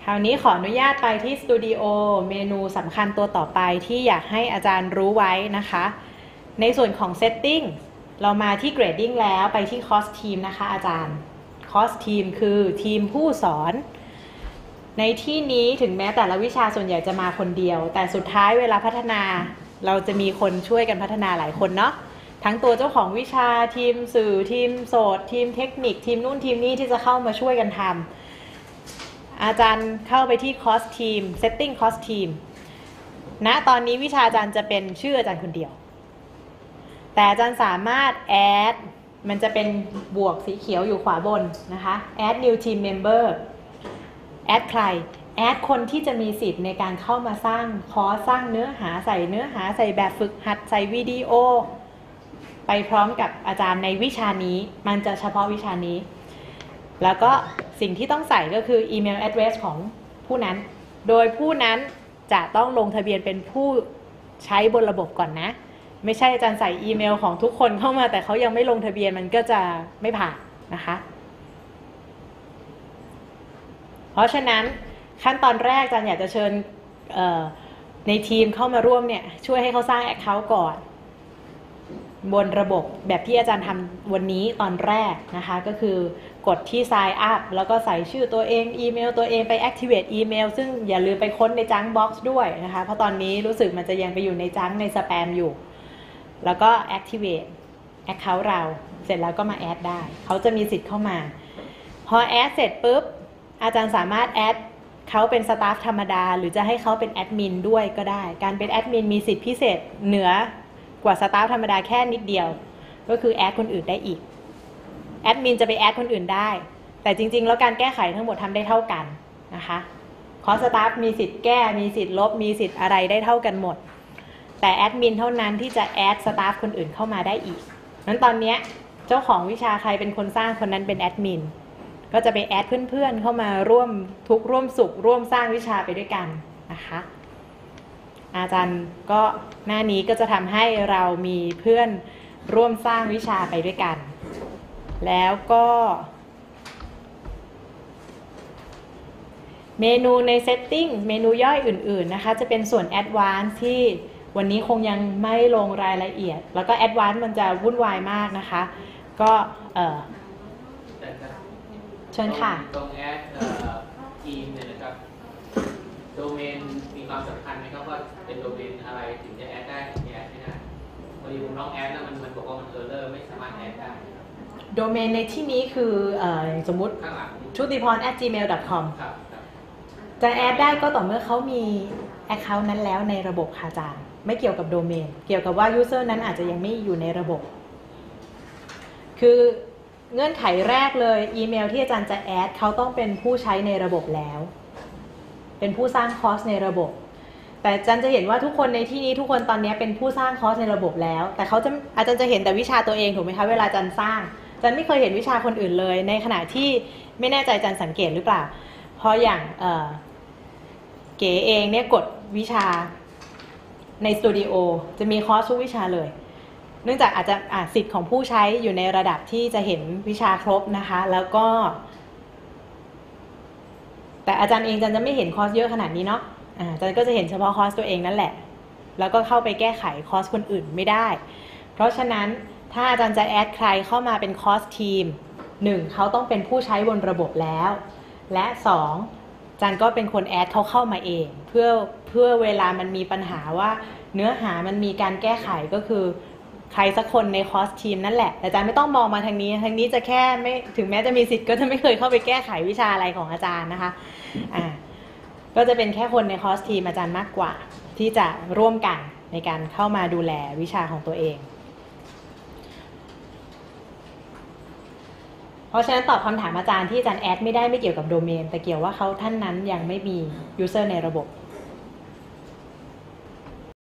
คราวนี้ขออนุญาตไปที่สตูดิโอเมนูสำคัญตัวต่อไปที่อยากให้อาจารย์รู้ไว้นะคะในส่วนของ Setting เรามาที่ Grading แล้วไปที่ Course Team นะคะอาจารย์ Course Team คือทีมผู้สอนในที่นี้ถึงแม้แต่ละวิชาส่วนใหญ่จะมาคนเดียวแต่สุดท้ายเวลาพัฒนาเราจะมีคนช่วยกันพัฒนาหลายคนเนาะทั้งตัวเจ้าของวิชาทีมสื่อทีมโสตทีมเทคนิคทีมนู่นทีมนี่ที่จะเข้ามาช่วยกันทำอาจารย์เข้าไปที่ Course Team Setting Course Team ณตอนนี้วิชาอาจารย์จะเป็นชื่ออาจารย์คนเดียวแต่อาจารย์สามารถ add มันจะเป็นบวกสีเขียวอยู่ขวาบนนะคะ add new team member add ใคร add คนที่จะมีสิทธิ์ในการเข้ามาสร้างคอร์สสร้างเนื้อหาใส่แบบฝึกหัดใส่วิดีโอไปพร้อมกับอาจารย์ในวิชานี้มันจะเฉพาะวิชานี้แล้วก็สิ่งที่ต้องใส่ก็คืออีเมล address ของผู้นั้นโดยผู้นั้นจะต้องลงทะเบียนเป็นผู้ใช้บนระบบก่อนนะไม่ใช่อาจารย์ใส่อีเมลของทุกคนเข้ามาแต่เขายังไม่ลงทะเบียนมันก็จะไม่ผ่านนะคะเพราะฉะนั้นขั้นตอนแรกอาจารย์อยากจะเชิญในทีมเข้ามาร่วมเนี่ยช่วยให้เขาสร้าง Account ก่อนบนระบบแบบที่อาจารย์ทำวันนี้ตอนแรกนะคะก็คือกดที่ Sign Up แล้วก็ใส่ชื่อตัวเองอีเมลตัวเองไป Activate อีเมลซึ่งอย่าลืมไปค้นใน Junk Box ด้วยนะคะเพราะตอนนี้รู้สึกมันจะยังไปอยู่ใน Junk ใน Spam อยู่แล้วก็ Activate Account เราเสร็จแล้วก็มา Add ได้เขาจะมีสิทธิ์เข้ามาพอ Add เสร็จปุ๊บอาจารย์สามารถ Add เขาเป็นสตาฟธรรมดาหรือจะให้เขาเป็นแอดมินด้วยก็ได้การเป็นแอดมินมีสิทธิพิเศษเหนือกว่าสตาฟธรรมดาแค่นิดเดียวก็คือแอดคนอื่นได้อีกแอดมินจะไปแอดคนอื่นได้แต่จริงๆแล้วการแก้ไขทั้งหมดทำได้เท่ากันนะคะคอร์สสตาฟมีสิทธิ์แก้มีสิทธิ์ลบมีสิทธิ์อะไรได้เท่ากันหมดแต่แอดมินเท่านั้นที่จะแอดสตาฟคนอื่นเข้ามาได้อีกนั้นตอนนี้เจ้าของวิชาใครเป็นคนสร้างคนนั้นเป็นแอดมินก็จะไปแอดเพื่อนๆเข้ามาร่วมทุกข์ร่วมสุขร่วมสร้างวิชาไปด้วยกันนะคะอาจารย์ก็หน้านี้ก็จะทำให้เรามีเพื่อนร่วมสร้างวิชาไปด้วยกันแล้วก็เมนูใน Setting เมนูย่อยอื่นๆนะคะจะเป็นส่วน Advanced ที่วันนี้คงยังไม่ลงรายละเอียดแล้วก็ Advanced มันจะวุ่นวายมากนะคะก็เชิญค่ะตรงแอดทีมเนี่ยนะครับโดเมนมีความสำคัญไหมครับว่าเป็นโดเมนอะไรถึงจะแอดได้ถึงจะแอดไม่ได้พอดีผมลองแอดแล้วมันบอกว่ามันเออร์เลอร์ไม่สามารถแอดได้โดเมนในที่นี้คือสมมุติshruthipon@gmail.com จะแอดได้ก็ต่อเมื่อเขามี Account นั้นแล้วในระบบค่ะอาจารย์ไม่เกี่ยวกับโดเมนเกี่ยวกับว่า User นั้นอาจจะยังไม่อยู่ในระบบคือเงื่อนไขแรกเลยอีเมลที่อาจารย์จะแอดเขาต้องเป็นผู้ใช้ในระบบแล้วเป็นผู้สร้างคอร์สในระบบแต่อาจารย์จะเห็นว่าทุกคนในที่นี้ทุกคนตอนนี้เป็นผู้สร้างคอร์สในระบบแล้วแต่เขาจะอาจารย์จะเห็นแต่วิชาตัวเองถูกไหมคะเวลาอาจารย์สร้างอาจารย์ไม่เคยเห็นวิชาคนอื่นเลยในขณะที่ไม่แน่ใจอาจารย์สังเกตหรือเปล่าเพราะอย่างเก๋เองเนี่ยกดวิชาในสตูดิโอจะมีคอร์สทุกวิชาเลยเนื่องจากอาจจะสิทธิ์ของผู้ใช้อยู่ในระดับที่จะเห็นวิชาครบนะคะแล้วก็แต่อาจารย์เองอาจารย์จะไม่เห็นคอร์สเยอะขนาดนี้เนาะอาจารย์ก็จะเห็นเฉพาะคอร์สตัวเองนั่นแหละแล้วก็เข้าไปแก้ไขคอร์สคนอื่นไม่ได้เพราะฉะนั้นถ้าอาจารย์จะแอดใครเข้ามาเป็นคอร์สทีม1เขาต้องเป็นผู้ใช้บนระบบแล้วและ2อาจารย์ก็เป็นคนแอดเขาเข้ามาเองเพื่อเวลามันมีปัญหาว่าเนื้อหามันมีการแก้ไขก็คือใครสักคนในคอร์สทีมนั่นแหละแต่อาจารย์ไม่ต้องมองมาทางนี้จะแค่ไม่ถึงแม้จะมีสิทธิ์ก็จะไม่เคยเข้าไปแก้ไขวิชาอะไรของอาจารย์นะคะก็จะเป็นแค่คนในคอร์สทีมอาจารย์มากกว่าที่จะร่วมกันในการเข้ามาดูแลวิชาของตัวเองเพราะฉะนั้นตอบคำถามอาจารย์ที่อาจารย์แอดไม่ได้ไม่เกี่ยวกับโดเมนแต่เกี่ยวว่าเขาท่านนั้นยังไม่มียูเซอร์ในระบบ